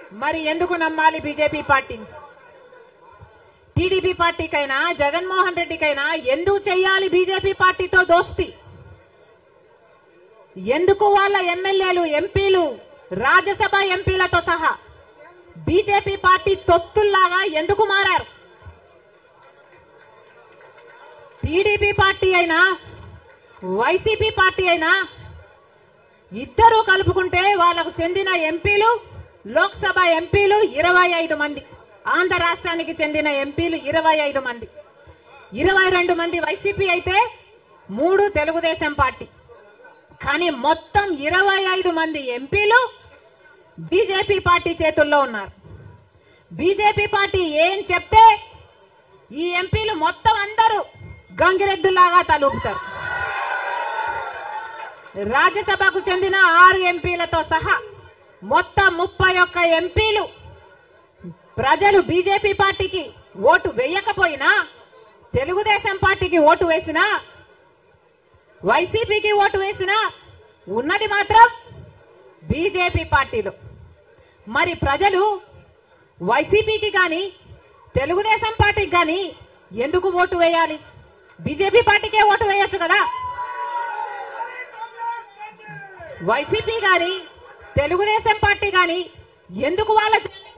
మరి ఎందుకు నమ్మాలి బీజేపీ పార్టీని? టీడీపీ పార్టీకైనా జగన్మోహన్ రెడ్డికైనా ఎందుకు చెయ్యాలి బీజేపీ పార్టీతో దోస్తి? ఎందుకు వాళ్ళ ఎమ్మెల్యేలు, ఎంపీలు, రాజ్యసభ ఎంపీలతో సహా బీజేపీ పార్టీ తొత్తుల్లాగా ఎందుకు మారారు? టీడీపీ పార్టీ అయినా వైసీపీ పార్టీ అయినా ఇద్దరూ కలుపుకుంటే వాళ్లకు చెందిన ఎంపీలు, లోక్సభ ఎంపీలు 25 మంది, ఆంధ్ర రాష్ట్రానికి చెందిన ఎంపీలు 25 మంది, 22 మంది వైసీపీ అయితే 3 తెలుగుదేశం పార్టీ. కానీ మొత్తం 25 మంది ఎంపీలు బీజేపీ పార్టీ చేతుల్లో ఉన్నారు. బీజేపీ పార్టీ ఏం చెప్తే ఈ ఎంపీలు మొత్తం అందరూ గంగిరెద్దులాగా తలూపుతారు. రాజ్యసభకు చెందిన 6 ఎంపీలతో సహా మొత్తం 31 ఎంపీలు ప్రజలు బీజేపీ పార్టీకి ఓటు వేయకపోయినా, తెలుగుదేశం పార్టీకి ఓటు వేసినా, వైసీపీకి ఓటు వేసినా ఉన్నది మాత్రం బీజేపీ పార్టీలో. మరి ప్రజలు వైసీపీకి గాని తెలుగుదేశం పార్టీకి గాని ఎందుకు ఓటు వేయాలి? బీజేపీ పార్టీకే ఓటు వేయొచ్చు కదా. వైసీపీ గాని తెలుగుదేశం పార్టీ గాని ఎందుకు వాళ్ళ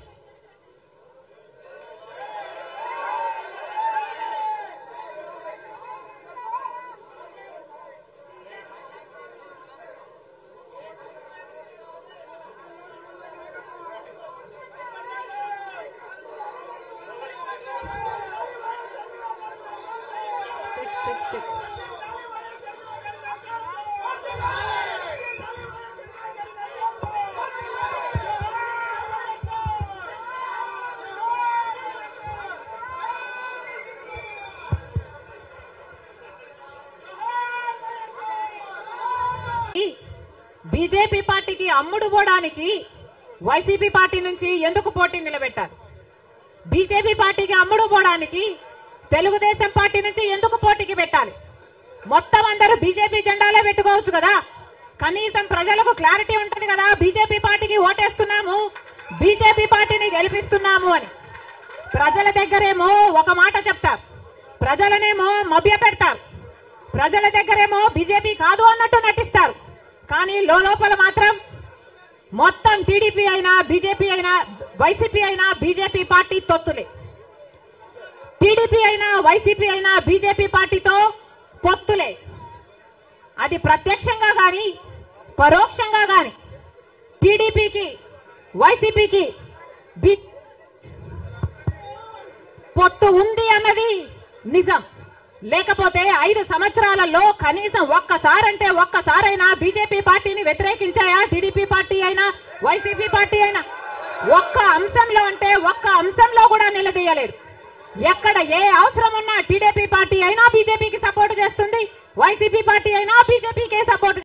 బీజేపీ పార్టీకి అమ్ముడు పోవడానికి వైసీపీ పార్టీ నుంచి ఎందుకు పోటీ నిలబెట్టారు? బీజేపీ పార్టీకి అమ్ముడు పోవడానికి తెలుగుదేశం పార్టీ నుంచి ఎందుకు పోటీకి పెట్టాలి? మొత్తం అందరూ బీజేపీ జెండాలే పెట్టుకోవచ్చు కదా. కనీసం ప్రజలకు క్లారిటీ ఉంటది కదా, బీజేపీ పార్టీకి ఓటేస్తున్నాము, బీజేపీ పార్టీని గెలిపిస్తున్నాము అని. ప్రజల దగ్గరేమో ఒక మాట చెప్తారు, ప్రజలనేమో మభ్య పెడతారు, ప్రజల దగ్గరేమో బీజేపీ కాదు అన్నట్టు నటిస్తారు. కానీ లోపల మాత్రం మొత్తం టీడీపీ అయినా బీజేపీ అయినా వైసీపీ అయినా బీజేపీ పార్టీ తొత్తులే. టీడీపీ అయినా వైసీపీ అయినా బీజేపీ పార్టీతో పొత్తులే. అది ప్రత్యక్షంగా గాని పరోక్షంగా గాని టీడీపీకి వైసీపీకి పొత్తు ఉంది అన్నది నిజం. లేకపోతే 5 సంవత్సరాలలో కనీసం ఒక్కసారైనా బీజేపీ పార్టీని వ్యతిరేకించాయా? టీడీపీ పార్టీ అయినా వైసీపీ పార్టీ అయినా ఒక్క అంశంలో కూడా నిలదీయలేదు. ఎక్కడ ఏ అవసరం ఉన్నా టీడీపీ పార్టీ అయినా బీజేపీకి సపోర్ట్ చేస్తుంది, వైసీపీ పార్టీ అయినా బీజేపీకే సపోర్ట్